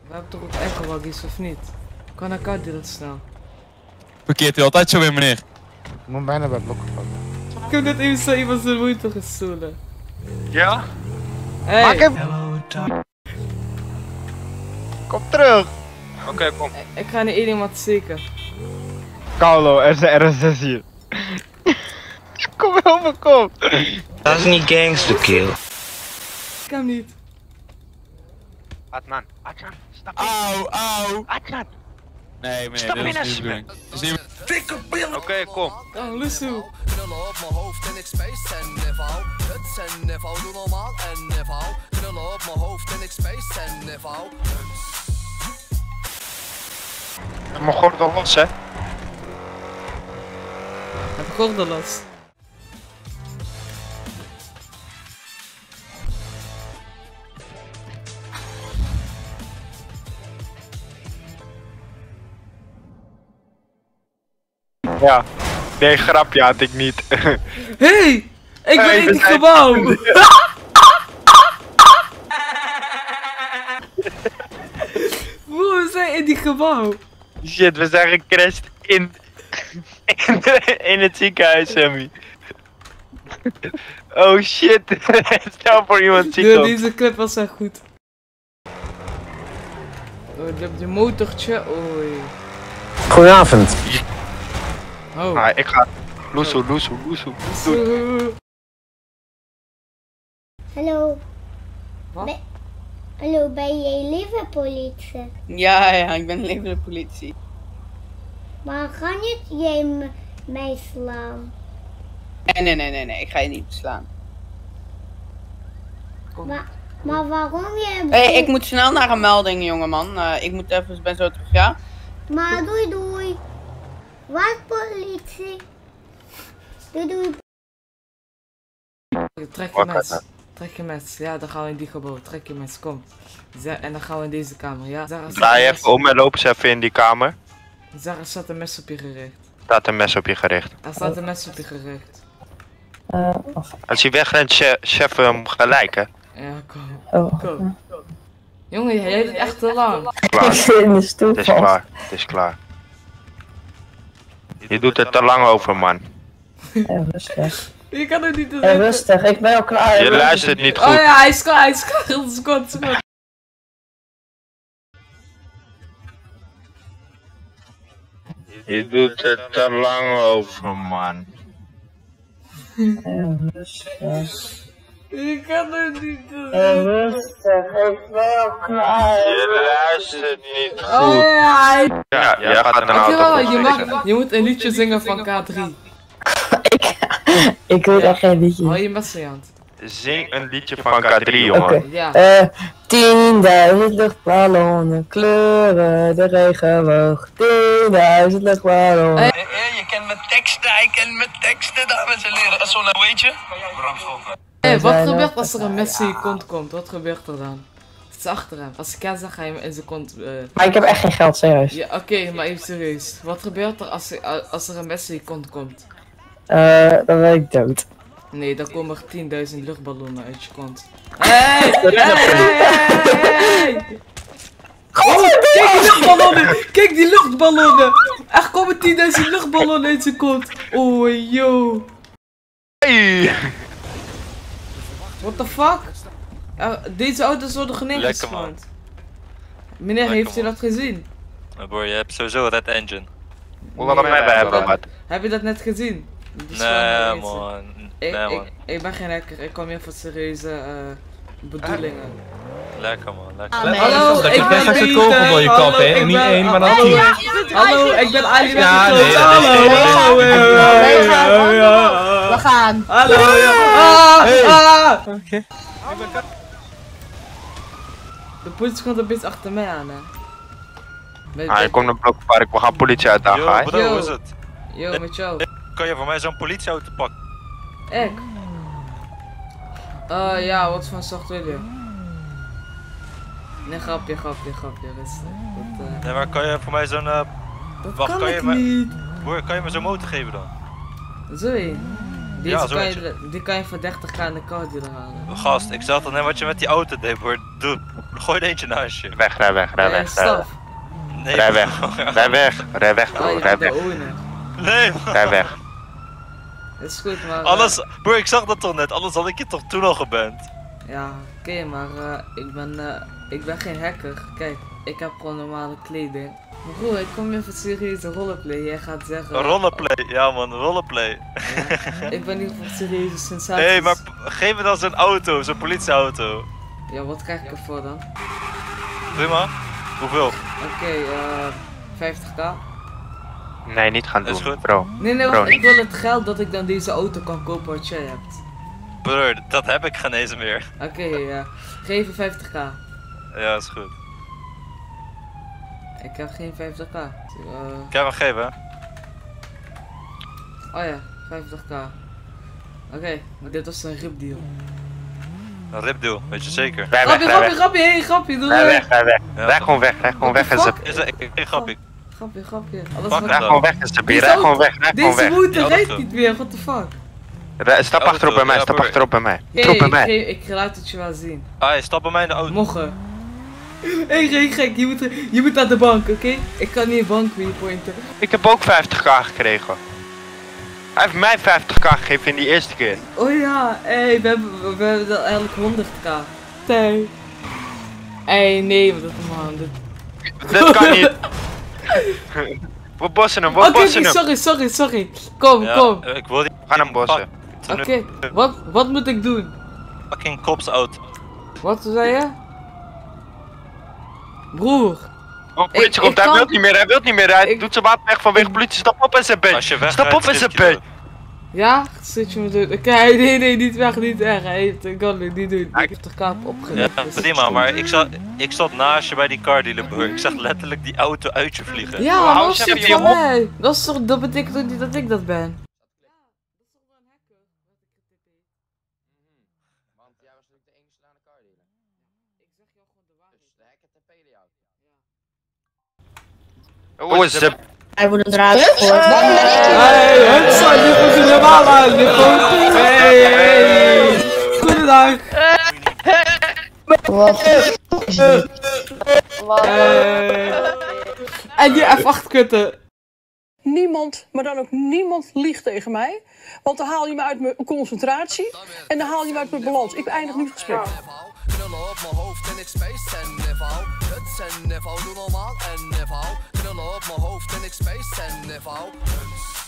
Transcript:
We hebben toch ook eigen waggies of niet? Kan ik uit dat snel? Verkeert u altijd zo weer, meneer? Ik moet bijna bij het blok gevallen. Ik heb net even zo iemand zijn moeite gestolen. Ja? Hey. Maak hem! Kom terug! Oké, kom. Ik ga niet één iemand zeker. Carlo, er is een RS6 hier. Kom over, kom! Dat is niet gangster kill. Ik hem niet. Adnan, stap in. Auw. Adnan. Nee, meneer, Stap dit in is niet de als bedoeling. Het is niet... Oké, kom. Oh, Lusso. Knullen op mijn hoofd en ik space en niveau. Huts en niveau, doe normaal en niveau. Knullen op mijn hoofd en ik space en niveau. Mijn gordel los, hè? Heb ik gordel los. Ja. Nee, grapje had ik niet. Hey! Ik ben in het gebouw! Bro, we zijn in die gebouw! Shit, we zijn gecrashed in het ziekenhuis, Sammy. Oh shit, stel voor iemand ziek op. Deze clip was echt goed. Oh, je hebt je motortje, oei. Goedenavond. Oh. Ah, ik ga. Loesoe. Zo. Hallo. Wat? Hallo, ben jij levenpolitie? Ja, ik ben levende politie. Maar ga niet jij mij slaan? Nee, ik ga je niet beslaan. Maar waarom je... Hey, ik moet snel naar een melding, jongeman. Ik moet even, ben zo terug, ja? Maar doei. Wat politie? Doei. Trek je mes. Trek je mes. Ja, dan gaan we in die gebouw. Trek je mes, kom. En dan gaan we in deze kamer, ja? Draai even om en loop eens even in die kamer. Zara, staat een mes op je gericht. Staat een mes op je gericht. Er staat een mes op je gericht. Als hij wegrent, chef hem gelijk, hè? Ja, kom. Jongen, jij doet echt te lang. Klaar. Het is klaar. Het is klaar. Je doet er te lang over, man. Rustig. Je kan het niet doen. Rustig, ik ben al klaar. Je luistert niet goed. Oh ja, hij is klaar. Seconde. Je doet er te lang over, man. Rustig. Je kan het niet doen. Rustig, ik ben al klaar. Je luistert niet Oh goed. ja. Ja, jij gaat een auto Je moet een liedje zingen van K3. Ik weet echt geen liedje. Hou je mes in je hand. Zing een liedje van K3, jongen. Oké. Ja. 10.000 luchtballonnen kleuren de regenboog. 10.000 luchtballonnen. Je kent mijn teksten, dames en heren. En zo, nou weet je? Hey, wat gebeurt als er een mes in je kont komt? Wat gebeurt er dan? Het is achter hem. Als ik zeg, ga je hem in zijn kont... Maar ik heb echt geen geld, serieus. Ja, oké, maar even serieus. Wat gebeurt er als er een mes in je kont komt? Dan ben ik dood. Nee, dan komen er 10.000 luchtballonnen uit je kont. Hey! Oh, kijk die luchtballonnen! Kijk die luchtballonnen! Er komen 10.000 luchtballonnen uit zijn kont. Oh, yo. Hey! What the fuck? Deze auto's worden genegespaand. Meneer, Lekker, heeft u man. dat gezien? Bro, je hebt sowieso Red Engine. Hoe lang wij hebben wat? Heb je dat net gezien? Dat is Nee gewoon man. iets. Nee man. Ik ben geen hacker, ik kom hier voor serieuze bedoelingen. Lekker man, lekker. Hallo, Dat je ik ben best een Peter. kogel voor je kop, hè? En niet één, maar dan 10. Hallo, ik ben Ali. Ja, Hallo, nee, hallo. We gaan. Hallo, Oké. De politie komt een beetje achter mij aan, hè. Je komt naar Blokpark, we gaan politie uitdagen, Yo hè? bro, hoe is het? Yo, met jou. Kan je voor mij zo'n politieauto pakken? Ik? Ja, wat voor soort wil je? Nee, grapje, rustig. Nee, maar kan je voor mij zo'n... Dat wacht, kan kan je ik me... niet. Broer, kan je me zo'n motor geven dan? Zo één. Deze zo kan eentje. die kan je voor 30k in de car dealer halen. Gast, ik zag toch net wat je met die auto deed, broer. Doe, gooi er eentje naast je. Weg, rij weg, rij weg. Staf. Nee, Rij weg, rij weg, rij weg, Oh, bro, je rij bent de weg. owner. Nee, man. Rij weg. Dat is goed, maar... Alles, broer, ik zag dat toch net, anders had ik je toch toen al geband. Ja, oké, maar ik ben geen hacker. Kijk, ik heb gewoon normale kleding. Maar broer, ik kom even serieuze rollenplay. Jij gaat zeggen... Rollenplay, ja man, rollenplay. Ja, ik ben niet voor serieuze sensaties. Hé, maar geef me dan zo'n auto, zo'n politieauto. Ja, wat krijg ik ervoor dan? Prima. Hoeveel? Oké, 50k. Nee, niet gaan Dat is doen, goed. bro. Nee, Bro, wacht, ik niet. wil het geld dat ik dan deze auto kan kopen wat jij hebt. Broer, dat heb ik geen eens meer. Oké, geef me 50k. Ja, is goed. Ik heb geen 50k. Ik heb hem gegeven, hè? Oh ja, 50k. Oké, maar dit was een ripdeal. Een ripdeal, weet je zeker? Rij weg, rij weg. Grapje, doe Rij weg. weg, rij weg. Ja, Rij gewoon weg, rij gewoon weg. What the En fuck? ze... Is dat geen grapje? Grapje. Alles Fuck wat... Rij gewoon weg, en ze... Rij gewoon weg, rij gewoon Deze weg. motor Die rijdt auto. niet meer, what the fuck? Stap Auto, achterop bij mij, ja, stap broer. achterop bij mij. Hey, Stop bij mij. ik laat het je wel zien. Ah, stap bij mij in de auto. Mogen. Hé, geen gek, je moet naar de bank, oké? Ik kan niet een bank repointen. Ik heb ook 50k gekregen. Hij heeft mij 50k gegeven in die eerste keer. Oh ja, hé, we hebben dan eigenlijk 100k. Nee. Hé, nee, wat man. Dat kan niet. We bossen hem, we Oké, bossen hem. sorry. Kom. Ik wil die... We gaan hem bossen. Oké, wat moet ik doen? Fucking cops auto. Wat zei je? Broer. Oh, politie komt, ik hij kan- wil niet meer, hij Ik- doet zijn wapen weg vanwege politie, stap op in zijn Als je been. weg Stap op in zijn been. Ja? Zit je me doen? Oké, nee, niet weg, niet erg. Ik kan het niet doen. Ik heb de kaap Ja, opgelegd. dus- prima, maar ik zat naast je bij die car dealer, broer. Ik zag letterlijk die auto uit je vliegen. Ja, maar hou dat is eens toch even van je mij? Dat betekent toch niet dat ik dat ben? Want jij was natuurlijk de enige slaande car dealer. Ik zeg jou gewoon de waarheid. Dus de hacker TP'de jou. Hoe is het? Hij wordt eruit gegooid. Hey, het zijn dit moet je normaal aan. Hey, goedendag. Wat? En die F8 kutten. Niemand, maar dan ook niemand liegt tegen mij. Want dan haal je me uit mijn concentratie en dan haal je me uit mijn balans. Ik eindig nu het gesprek. Knullen op mijn hoofd en ik space en niveau. Huts en niveau, doe normaal en niveau. Knullen op mijn hoofd en ik space en niveau.